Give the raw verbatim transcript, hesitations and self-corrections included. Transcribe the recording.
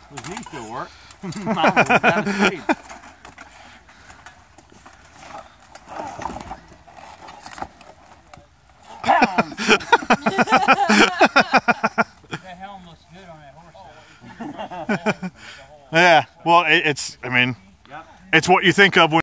His knee still work. Mine was down the street. That helm looks good on that horse. Yeah, well, it, it's, I mean, it's what you think of when